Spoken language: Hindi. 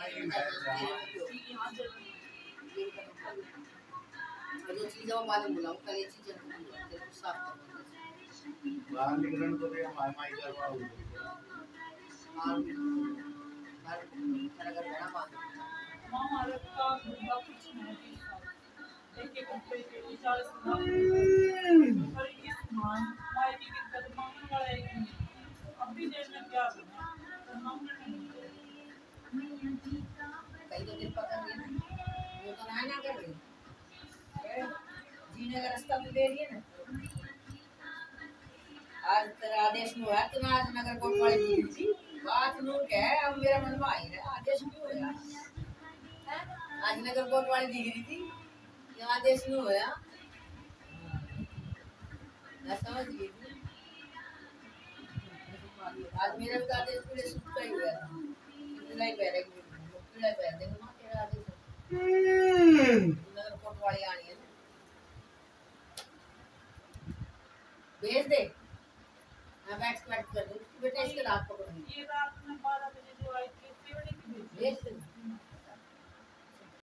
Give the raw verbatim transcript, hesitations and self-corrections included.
जो चीज़ वो बाद में बुलाऊं कल ये चीज़ तेरे को साफ करना बाहर निकलने को तो हमारे माई करवा हो बाहर बाहर तेरा घर बड़ा बात मां हमारे का कुछ नहीं एक एक रुपए के विचार से पर इस मान माई की दिक्कत मांगने वाला है कि अभी देर में क्या करना तो मांगने नहीं कई तो दिन पकड़ लिया वो तो ना ना कर रही जीने का रास्ता भी दे रही है ना आज तेरा आदेश में हुआ तो आज नगर कोतवाली दी थी बात नू क्या है अब मेरा मन में आई है आदेश क्यों होया आज नगर कोतवाली दी गई थी ये आदेश नहीं होया मैं समझ गई आज मेरा भी आदेश पूरे सुखा ही हुआ नहीं पैरे पीला पैर देंगे मां तेरा आदेश नगर कोतवाली आनी है भेज दे मैं बैठ बैठ कर दूं बेटा इसके रात पकड़ो ये रात में बारह बजे जो आई थी भेज दे